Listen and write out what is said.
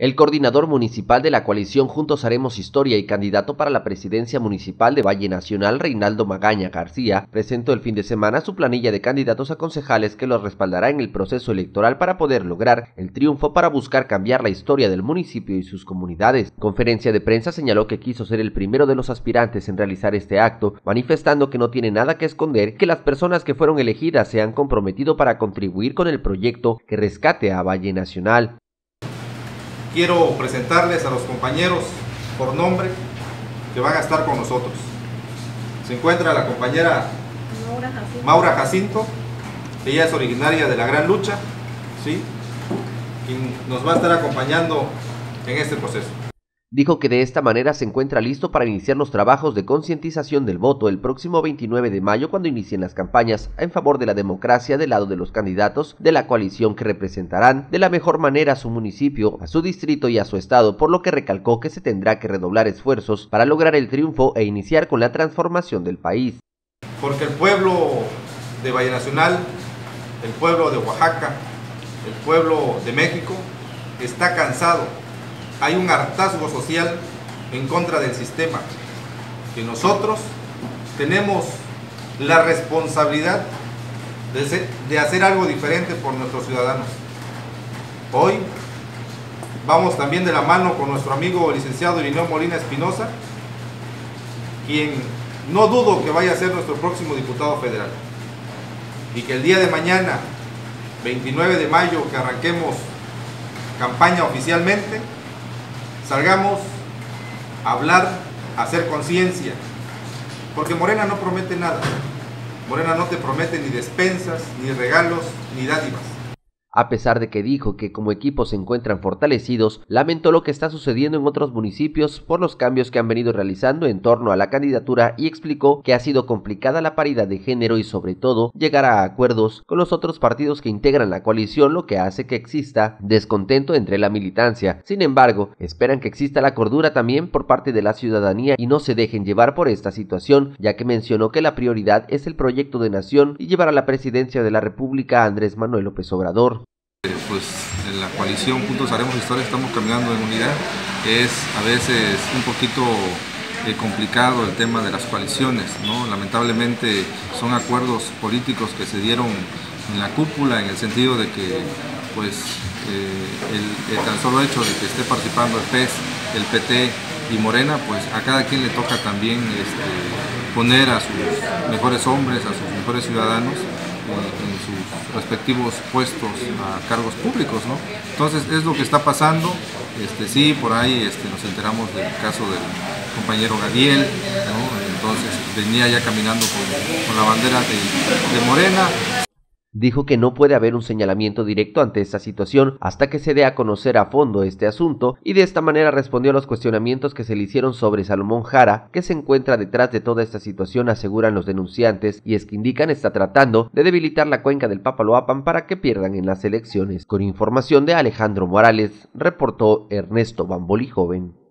El coordinador municipal de la coalición Juntos Haremos Historia y candidato para la presidencia municipal de Valle Nacional, Reinaldo Magaña García, presentó el fin de semana su planilla de candidatos a concejales que los respaldará en el proceso electoral para poder lograr el triunfo para buscar cambiar la historia del municipio y sus comunidades. Conferencia de prensa señaló que quiso ser el primero de los aspirantes en realizar este acto, manifestando que no tiene nada que esconder, que las personas que fueron elegidas se han comprometido para contribuir con el proyecto que rescate a Valle Nacional. Quiero presentarles a los compañeros por nombre que van a estar con nosotros. Se encuentra la compañera Maura Jacinto, ella es originaria de La Gran Lucha, ¿sí? Quien nos va a estar acompañando en este proceso. Dijo que de esta manera se encuentra listo para iniciar los trabajos de concientización del voto el próximo 29 de mayo cuando inicien las campañas en favor de la democracia del lado de los candidatos de la coalición que representarán de la mejor manera a su municipio, a su distrito y a su estado, por lo que recalcó que se tendrá que redoblar esfuerzos para lograr el triunfo e iniciar con la transformación del país. Porque el pueblo de Valle Nacional, el pueblo de Oaxaca, el pueblo de México está cansado. Hay un hartazgo social en contra del sistema, que nosotros tenemos la responsabilidad de hacer algo diferente por nuestros ciudadanos. Hoy vamos también de la mano con nuestro amigo licenciado Irineo Molina Espinosa, quien no dudo que vaya a ser nuestro próximo diputado federal, y que el día de mañana, 29 de mayo, que arranquemos campaña oficialmente, salgamos a hablar, a hacer conciencia, porque Morena no promete nada. Morena no te promete ni despensas, ni regalos, ni dádivas. A pesar de que dijo que como equipo se encuentran fortalecidos, lamentó lo que está sucediendo en otros municipios por los cambios que han venido realizando en torno a la candidatura y explicó que ha sido complicada la paridad de género y sobre todo llegar a acuerdos con los otros partidos que integran la coalición, lo que hace que exista descontento entre la militancia. Sin embargo, esperan que exista la cordura también por parte de la ciudadanía y no se dejen llevar por esta situación, ya que mencionó que la prioridad es el proyecto de nación y llevar a la presidencia de la República a Andrés Manuel López Obrador. Pues en la coalición Juntos Haremos Historia estamos caminando en unidad. Es a veces un poquito complicado el tema de las coaliciones, ¿no? Lamentablemente son acuerdos políticos que se dieron en la cúpula, en el sentido de que pues el tan solo hecho de que esté participando el PES, el PT y Morena, pues a cada quien le toca también poner a sus mejores hombres, a sus mejores ciudadanos en sus respectivos puestos a cargos públicos, ¿no? Entonces es lo que está pasando. Sí, por ahí nos enteramos del caso del compañero Gabriel, ¿no? Entonces venía ya caminando con la bandera de Morena. Dijo que no puede haber un señalamiento directo ante esta situación hasta que se dé a conocer a fondo este asunto, y de esta manera respondió a los cuestionamientos que se le hicieron sobre Salomón Jara, que se encuentra detrás de toda esta situación, aseguran los denunciantes, y es que indican está tratando de debilitar la cuenca del Papaloapan para que pierdan en las elecciones. Con información de Alejandro Morales, reportó Ernesto Bamboli Joven.